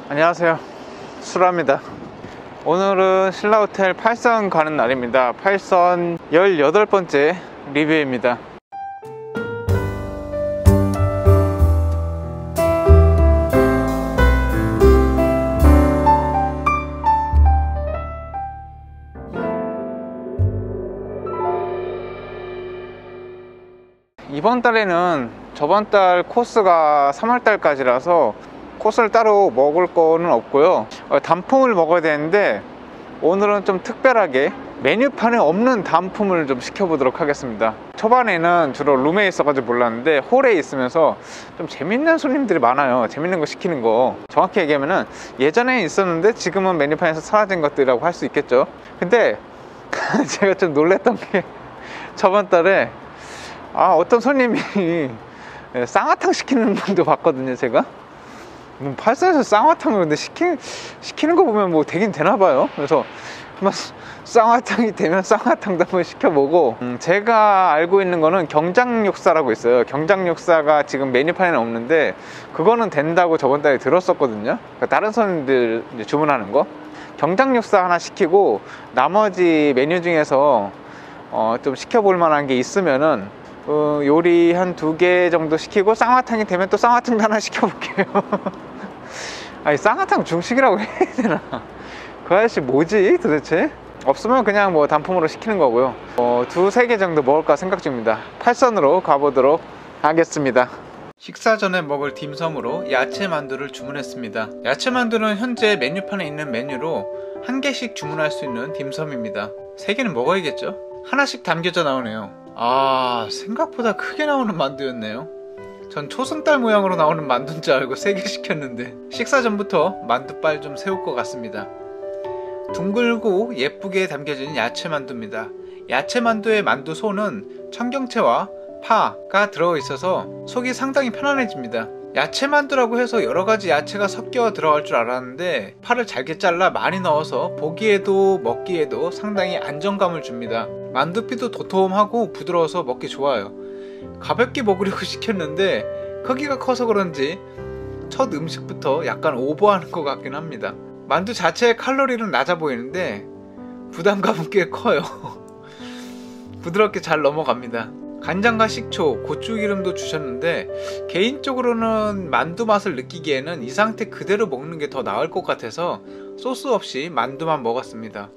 안녕하세요, 수라입니다. 오늘은 신라호텔 8선 가는 날입니다. 8선 18번째 리뷰입니다. 이번 달에는 저번 달 코스가 3월달까지라서 코스를 따로 먹을 거는 없고요, 단품을 먹어야 되는데 오늘은 좀 특별하게 메뉴판에 없는 단품을 좀 시켜보도록 하겠습니다. 초반에는 주로 룸에 있어가지고 몰랐는데 홀에 있으면서 좀 재밌는 손님들이 많아요. 재밌는 거 시키는 거. 정확히 얘기하면은 예전에 있었는데 지금은 메뉴판에서 사라진 것들이라고 할 수 있겠죠. 근데 제가 좀 놀랬던 게 저번 달에 어떤 손님이 쌍화탕 시키는 분도 봤거든요. 제가 8선에서 쌍화탕을 근데 시키는 거 보면 뭐 되긴 되나봐요. 그래서 한번 쌍화탕이 되면 쌍화탕도 한번 시켜보고, 제가 알고 있는 거는 경장육사라고 있어요. 경장육사가 지금 메뉴판에는 없는데 그거는 된다고 저번 달에 들었었거든요. 그러니까 다른 손님들 주문하는 거 경장육사 하나 시키고 나머지 메뉴 중에서 좀 시켜볼 만한 게 있으면은 요리 한 2개 정도 시키고 쌍화탕이 되면 또 쌍화탕도 하나 시켜볼게요. 아니 쌍화탕 중식이라고 해야 되나? 그 아저씨 뭐지 도대체? 없으면 그냥 뭐 단품으로 시키는 거고요. 2-3개 정도 먹을까 생각 중입니다. 8선으로 가보도록 하겠습니다. 식사 전에 먹을 딤섬으로 야채 만두를 주문했습니다. 야채 만두는 현재 메뉴판에 있는 메뉴로 1개씩 주문할 수 있는 딤섬입니다. 3개는 먹어야겠죠? 하나씩 담겨져 나오네요. 생각보다 크게 나오는 만두였네요. 전 초승달 모양으로 나오는 만두인 줄 알고 3개 시켰는데 식사 전부터 만두빨 좀 세울 것 같습니다. 둥글고 예쁘게 담겨진 야채 만두입니다. 야채 만두의 만두 소는 청경채와 파가 들어있어서 속이 상당히 편안해집니다. 야채 만두라고 해서 여러가지 야채가 섞여 들어갈 줄 알았는데 파를 잘게 잘라 많이 넣어서 보기에도 먹기에도 상당히 안정감을 줍니다. 만두피도 도톰하고 부드러워서 먹기 좋아요. 가볍게 먹으려고 시켰는데 크기가 커서 그런지 첫 음식부터 약간 오버하는 것 같긴 합니다. 만두 자체의 칼로리는 낮아 보이는데 부담감은 꽤 커요. 부드럽게 잘 넘어갑니다. 간장과 식초, 고추기름도 주셨는데 개인적으로는 만두 맛을 느끼기에는 이 상태 그대로 먹는 게 더 나을 것 같아서 소스 없이 만두만 먹었습니다.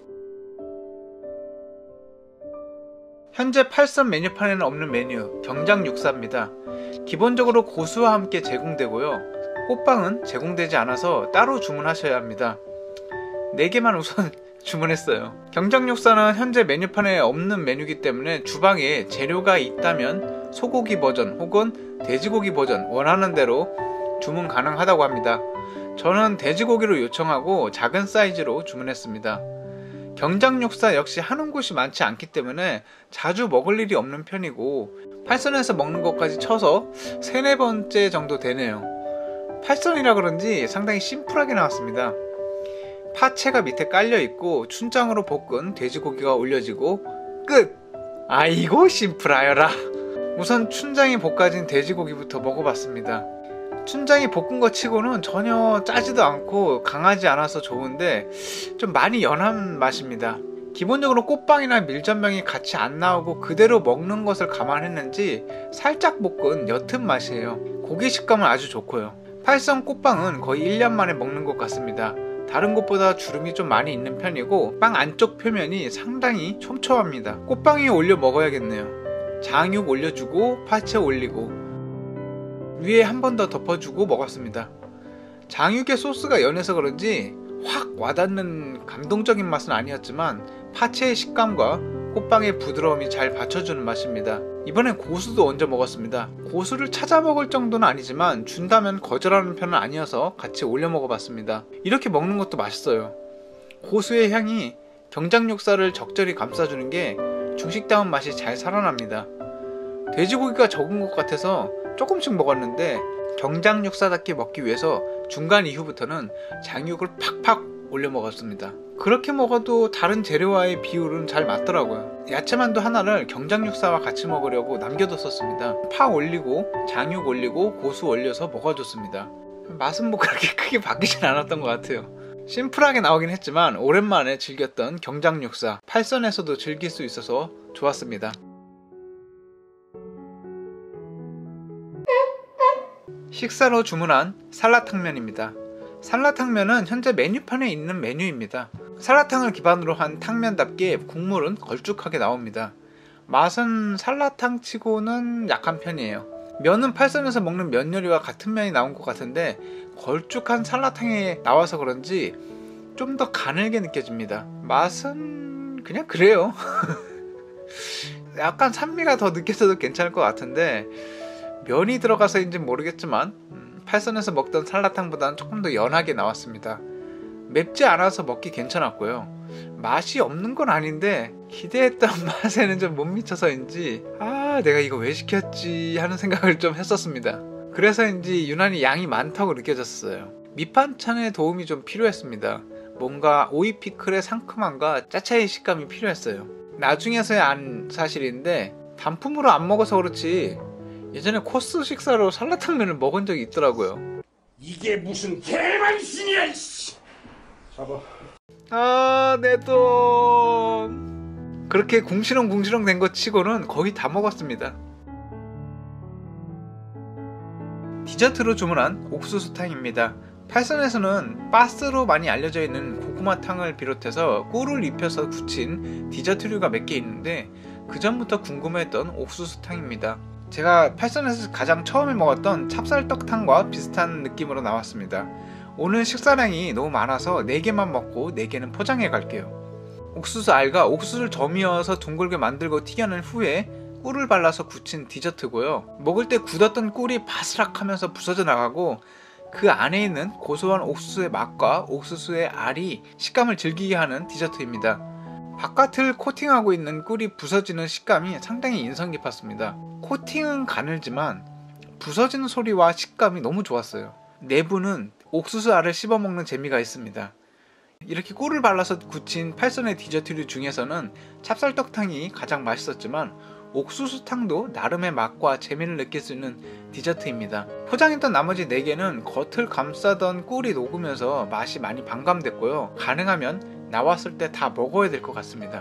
현재 8선 메뉴판에는 없는 메뉴 경장육사입니다. 기본적으로 고수와 함께 제공되고요, 꽃빵은 제공되지 않아서 따로 주문하셔야 합니다. 4개만 우선 주문했어요. 경장육사는 현재 메뉴판에 없는 메뉴이기 때문에 주방에 재료가 있다면 소고기 버전 혹은 돼지고기 버전 원하는 대로 주문 가능하다고 합니다. 저는 돼지고기로 요청하고 작은 사이즈로 주문했습니다. 경장육사 역시 하는 곳이 많지 않기 때문에 자주 먹을 일이 없는 편이고 8선에서 먹는 것까지 쳐서 3-4번째 정도 되네요. 8선이라 그런지 상당히 심플하게 나왔습니다. 파채가 밑에 깔려있고 춘장으로 볶은 돼지고기가 올려지고 끝! 아이고 심플하여라. 우선 춘장이 볶아진 돼지고기부터 먹어봤습니다. 춘장이 볶은 것 치고는 전혀 짜지도 않고 강하지 않아서 좋은데 좀 많이 연한 맛입니다. 기본적으로 꽃빵이나 밀전병이 같이 안 나오고 그대로 먹는 것을 감안했는지 살짝 볶은 옅은 맛이에요. 고기 식감은 아주 좋고요. 8선 꽃빵은 거의 1년 만에 먹는 것 같습니다. 다른 곳보다 주름이 좀 많이 있는 편이고 빵 안쪽 표면이 상당히 촘촘합니다. 꽃빵 위에 올려 먹어야겠네요. 장육 올려주고 파채 올리고 위에 한 번 더 덮어주고 먹었습니다. 장육의 소스가 연해서 그런지 확 와닿는 감동적인 맛은 아니었지만 파채의 식감과 꽃빵의 부드러움이 잘 받쳐주는 맛입니다. 이번엔 고수도 얹어 먹었습니다. 고수를 찾아 먹을 정도는 아니지만 준다면 거절하는 편은 아니어서 같이 올려 먹어봤습니다. 이렇게 먹는 것도 맛있어요. 고수의 향이 경장육사를 적절히 감싸주는 게 중식다운 맛이 잘 살아납니다. 돼지고기가 적은 것 같아서 조금씩 먹었는데 경장육사답게 먹기 위해서 중간 이후부터는 장육을 팍팍 올려 먹었습니다. 그렇게 먹어도 다른 재료와의 비율은 잘 맞더라고요. 야채만두 하나를 경장육사와 같이 먹으려고 남겨뒀었습니다. 파 올리고 장육 올리고 고수 올려서 먹어줬습니다. 맛은 뭐 그렇게 크게 바뀌진 않았던 것 같아요. 심플하게 나오긴 했지만 오랜만에 즐겼던 경장육사 팔선에서도 즐길 수 있어서 좋았습니다. 식사로 주문한 산라탕면입니다. 산라탕면은 현재 메뉴판에 있는 메뉴입니다. 산라탕을 기반으로 한 탕면답게 국물은 걸쭉하게 나옵니다. 맛은 산라탕 치고는 약한 편이에요. 면은 팔선에서 먹는 면 요리와 같은 면이 나온 것 같은데 걸쭉한 산라탕에 나와서 그런지 좀 더 가늘게 느껴집니다. 맛은 그냥 그래요. 약간 산미가 더 느껴져도 괜찮을 것 같은데 면이 들어가서인지 모르겠지만 팔선에서 먹던 산라탕보다는 조금 더 연하게 나왔습니다. 맵지 않아서 먹기 괜찮았고요. 맛이 없는 건 아닌데 기대했던 맛에는 좀 못 미쳐서인지 내가 이거 왜 시켰지 하는 생각을 좀 했었습니다. 그래서인지 유난히 양이 많다고 느껴졌어요. 밑반찬의 도움이 좀 필요했습니다. 뭔가 오이 피클의 상큼함과 짜차의 식감이 필요했어요. 나중에서야 안 사실인데 단품으로 안 먹어서 그렇지 예전에 코스 식사로 산라탕면을 먹은 적이 있더라고요. 이게 무슨 개망신이야 이씨. 잡아. 내 돈. 그렇게 궁시렁궁시렁 된 것 치고는 거의 다 먹었습니다. 디저트로 주문한 옥수수탕입니다. 팔선에서는 바스로 많이 알려져 있는 고구마탕을 비롯해서 꿀을 입혀서 굳힌 디저트류가 몇 개 있는데 그 전부터 궁금했던 옥수수탕입니다. 제가 팔선에서 가장 처음에 먹었던 찹쌀떡탕과 비슷한 느낌으로 나왔습니다. 오늘 식사량이 너무 많아서 4개만 먹고 4개는 포장해 갈게요. 옥수수 알과 옥수수를 저미어서 둥글게 만들고 튀겨낸 후에 꿀을 발라서 굳힌 디저트고요. 먹을 때 굳었던 꿀이 바스락하면서 부서져 나가고 그 안에 있는 고소한 옥수수의 맛과 옥수수의 알이 식감을 즐기게 하는 디저트입니다. 바깥을 코팅하고 있는 꿀이 부서지는 식감이 상당히 인상 깊었습니다. 코팅은 가늘지만 부서지는 소리와 식감이 너무 좋았어요. 내부는 옥수수 알을 씹어먹는 재미가 있습니다. 이렇게 꿀을 발라서 굳힌 팔선의 디저트류 중에서는 찹쌀떡탕이 가장 맛있었지만 옥수수탕도 나름의 맛과 재미를 느낄 수 있는 디저트입니다. 포장했던 나머지 4개는 겉을 감싸던 꿀이 녹으면서 맛이 많이 반감됐고요. 가능하면 나왔을 때 다 먹어야 될 것 같습니다.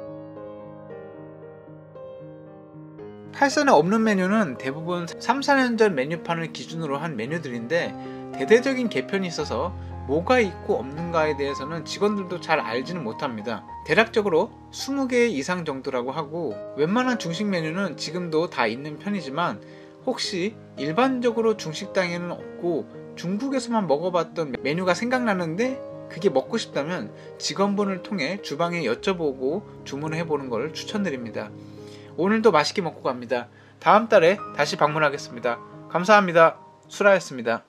팔선에 없는 메뉴는 대부분 3, 4년 전 메뉴판을 기준으로 한 메뉴들인데 대대적인 개편이 있어서 뭐가 있고 없는가에 대해서는 직원들도 잘 알지는 못합니다. 대략적으로 20개 이상 정도라고 하고 웬만한 중식 메뉴는 지금도 다 있는 편이지만 혹시 일반적으로 중식당에는 없고 중국에서만 먹어봤던 메뉴가 생각나는데 그게 먹고 싶다면 직원분을 통해 주방에 여쭤보고 주문해보는 걸 추천드립니다. 오늘도 맛있게 먹고 갑니다. 다음 달에 다시 방문하겠습니다. 감사합니다. 수라였습니다.